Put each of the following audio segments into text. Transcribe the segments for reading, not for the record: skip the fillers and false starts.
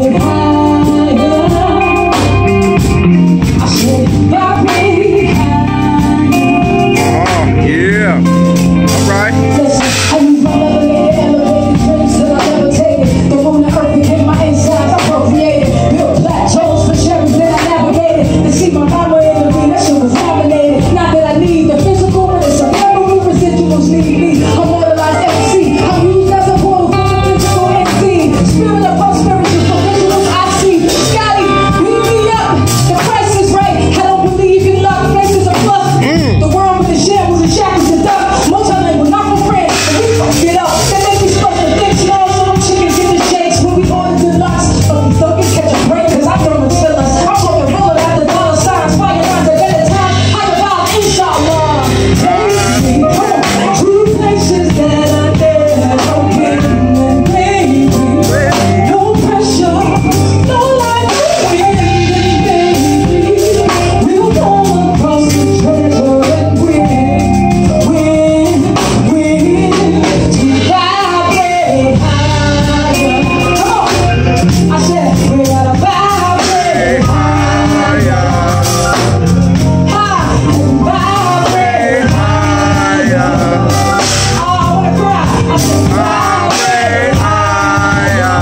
vibrate higher. I said vibrate higher. Oh, yeah. All right. Listen, I use my elevated dreams till I levitated. The moon and earth became my insides, I procreated. Built plateaus for cherries that I navigated. To see my mama in the green, that shit was nominated. Not that I need the physical, but it's a memory, residuals need me. I'm mortalized MC, I'm used as a portal for the physical entity. Spirit of prosperity for visuals I see. Scotty, beat me up, the price is right. I don't believe in luck, faces are plus. The world with the shambles and shackles and duck. Multilingual, not for friends, and we fuck it up. They make me supposed to think small, so them chickens get the shakes when we order deluxe. But these thuggers catch a break, cause I don't feel us. I'm talking roller after dollar signs, fire lines at better time. I divide, inshallah. Take me home to places that I never been, and baby, no pressure, no life to win, and baby, we'll go across the treasure and win, to vibrate higher. Come on, I said we gotta vibrate higher, high and vibrate higher. Oh, I wanna cry. I said vibrate higher.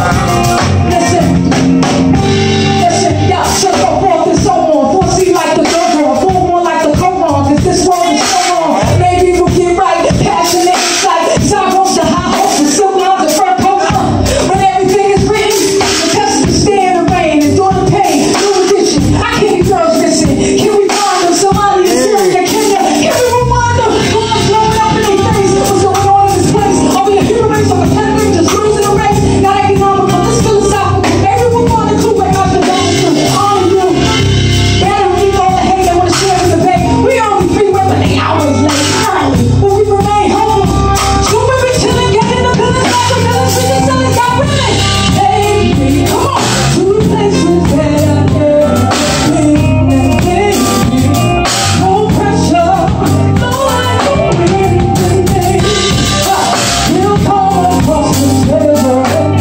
Listen, y'all should go forth and so on. Foresee like the Dogon, full more like the Koran, cause this world is so wrong. Maybe we'll get right, passionate insight. Sidewalks to high hopes and silk lines and fur coats. When everything is written, the testament stand and rain, endure the pain, new edition. I can't be girls missing. Can we find them? Somalia, Syria, Kenya. Can we remind them? Blood flowing up in their face. What's going on in this place? Are we a human race or a pen ring just losing a race? Not economical, this philosophical. Everyone want to clue where I've been going to. Honor you. Better leave all the hate they want to share in the debate. We only 3 women, 8 hours late. Early, but we remain home. So we be chilling, getting the business like the business. We just selling, got women. Take me, come on, to places that I've never been, and baby, no pressure, no life to win, and baby, we'll come across the treasure and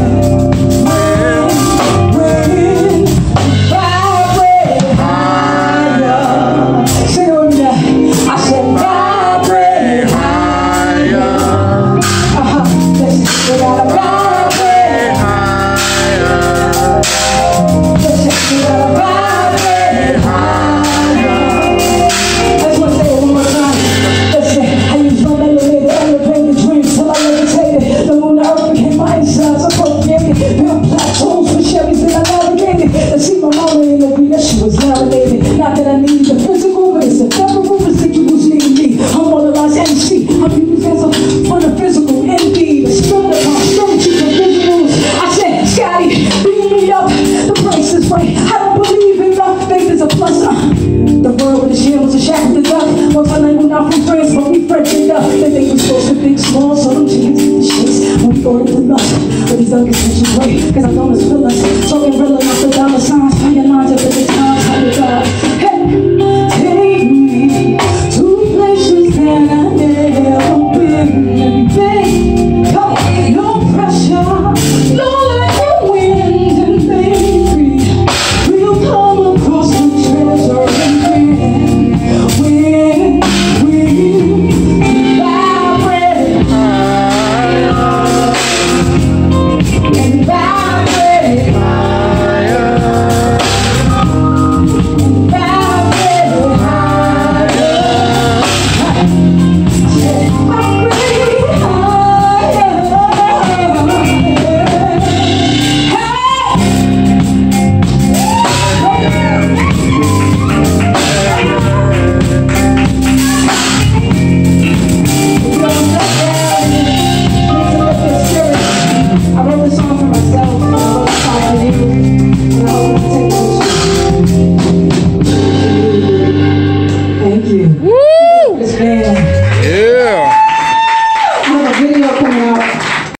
win, vibrate higher. Sing it with me now. I said vibrate higher. Listen, we gotta vibrate higher. Listen, we gotta vibrate higher. I just wanna say it one more time. Listen, I used my elevated dreams till I levitated. The moon and earth became my insides, I procreated. Built plateaus for cherries that I navigated. To see my mama in the green, that she was nominated. Not that I need the physical, but it's the temporal residuals need me. I'm mortalized MC, I'm used as a for the physical, indeed. The spirit of prosperity for visuals. I said, Scotty, beat me up, the price is right. I don't believe in love, faith is a plus. The world with the shambles and shackles and duck. Multilingual, not from friends, but we French it up. They think we're supposed to think small, so them chickens get the shakes when we order the luck. But these others catch a break, cause I don't feel us. Talking real enough for dollar signs.